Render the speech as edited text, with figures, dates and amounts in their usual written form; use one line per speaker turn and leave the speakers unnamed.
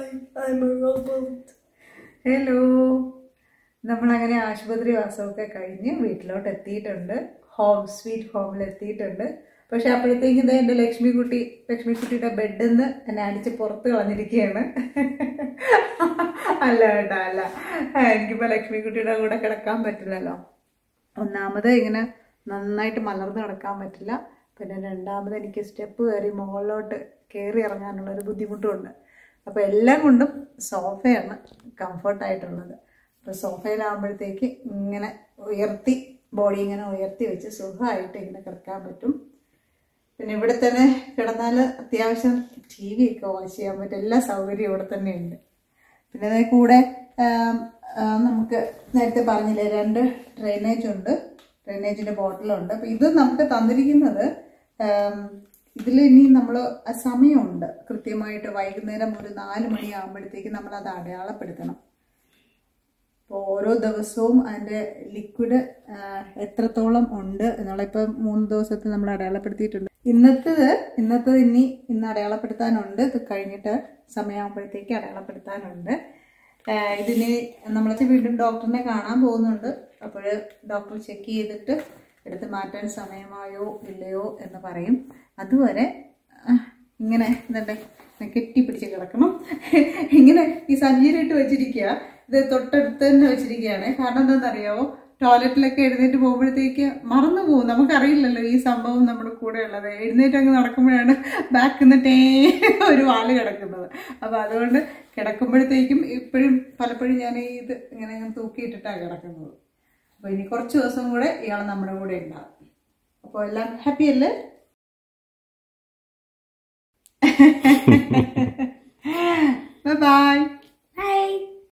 I'm a robot.
Hello, നമ്മളങ്ങനെ ആശുപത്രി വാസമൊക്കെ കഴിഞ്ഞ് വീട്ടിലോട്ട് എത്തിയിട്ടുണ്ട്. സ്വീറ്റ് ഹോമിൽ എത്തിയിട്ടുണ്ട്. പക്ഷെ അപ്പോഴത്തേക്കും ഇതാ എൻ്റെ ലക്ഷ്മിക്കുട്ടിയുടെ ബെഡിൽ നിന്ന് എന്നെ അടിച്ച് പുറത്ത് കളഞ്ഞിരിക്കുകയാണ്. അല്ല കേട്ടോ, അല്ല, എനിക്കിപ്പോൾ ലക്ഷ്മിക്കുട്ടിയുടെ കൂടെ കിടക്കാൻ പറ്റില്ലല്ലോ. ഒന്നാമത് ഇങ്ങനെ നന്നായിട്ട് മലർന്ന് കിടക്കാൻ പറ്റില്ല. പിന്നെ രണ്ടാമത് എനിക്ക് സ്റ്റെപ്പ് കയറി മുകളിലോട്ട് കയറി ഇറങ്ങാനുള്ളൊരു ബുദ്ധിമുട്ടുമുണ്ട്. അപ്പോൾ എല്ലാം കൊണ്ടും സോഫയാണ് കംഫർട്ടായിട്ടുള്ളത്. അപ്പോൾ സോഫയിലാകുമ്പോഴത്തേക്ക് ഇങ്ങനെ ബോഡി ഇങ്ങനെ ഉയർത്തി വെച്ച് സുഖമായിട്ട് ഇങ്ങനെ കിടക്കാൻ പറ്റും. പിന്നെ ഇവിടെ തന്നെ കിടന്നാൽ അത്യാവശ്യം ടി വി ഒക്കെ വാച്ച് ചെയ്യാൻ പറ്റും. എല്ലാ സൗകര്യവും ഇവിടെ തന്നെ ഉണ്ട്. പിന്നെ അതിൽ കൂടെ നമുക്ക് നേരത്തെ പറഞ്ഞില്ലേ 2 ഡ്രെയിനേജ് ഉണ്ട്, ഡ്രെയിനേജിൻ്റെ ബോട്ടിലുണ്ട്. അപ്പോൾ ഇത് നമുക്ക് തന്നിരിക്കുന്നത് ഇതിൽ ഇനി നമ്മൾ സമയമുണ്ട് കൃത്യമായിട്ട്. വൈകുന്നേരം ഒരു 4 മണിയാകുമ്പോഴത്തേക്ക് നമ്മളത് അടയാളപ്പെടുത്തണം. അപ്പോൾ ഓരോ ദിവസവും അതിൻ്റെ ലിക്വിഡ് എത്രത്തോളം ഉണ്ട് എന്നുള്ള ഇപ്പോൾ 3 ദിവസത്തിൽ നമ്മൾ അടയാളപ്പെടുത്തിയിട്ടുണ്ട്. ഇന്നത്തത് ഇന്ന് അടയാളപ്പെടുത്താനുണ്ട്. ഇത് കഴിഞ്ഞിട്ട് സമയമാകുമ്പോഴത്തേക്ക് അടയാളപ്പെടുത്താനുണ്ട്. ഇതിന് നമ്മളൊക്കെ വീണ്ടും ഡോക്ടറിനെ കാണാൻ പോകുന്നുണ്ട്. അപ്പോൾ ഡോക്ടർ ചെക്ക് ചെയ്തിട്ട് എടുത്ത് മാറ്റാൻ സമയമായോ ഇല്ലയോ എന്ന് പറയും. അതുവരെ ഇങ്ങനെ കെട്ടിപ്പിടിച്ച് കിടക്കണം. ഇങ്ങനെ ഈ സഞ്ചിയിലിട്ട് വെച്ചിരിക്കുക. ഇത് തൊട്ടടുത്ത് തന്നെ വെച്ചിരിക്കുകയാണ്. കാരണം എന്താണെന്നറിയാമോ, ടോയ്ലറ്റിലൊക്കെ എഴുന്നേറ്റ് പോകുമ്പോഴത്തേക്ക് മറന്നു പോകും. നമുക്കറിയില്ലല്ലോ ഈ സംഭവം നമ്മുടെ കൂടെ ഉള്ളത്. എഴുന്നേറ്റ് അങ്ങ് നടക്കുമ്പോഴാണ് ബാക്കിൽ നിന്ന് ഒരു വാല് കിടക്കുന്നത്. അപ്പോൾ അതുകൊണ്ട് കിടക്കുമ്പോഴത്തേക്കും പലപ്പോഴും ഞാൻ ഇത് ഇങ്ങനെ തൂക്കിയിട്ടിട്ടാണ് കിടക്കുന്നത്. അപ്പോൾ ഇനി കുറച്ച് ദിവസം കൂടെ ഇയാൾ നമ്മുടെ കൂടെ ഉണ്ടാകും. അപ്പോൾ എല്ലാം ഹാപ്പി അല്ലേ? ബൈ.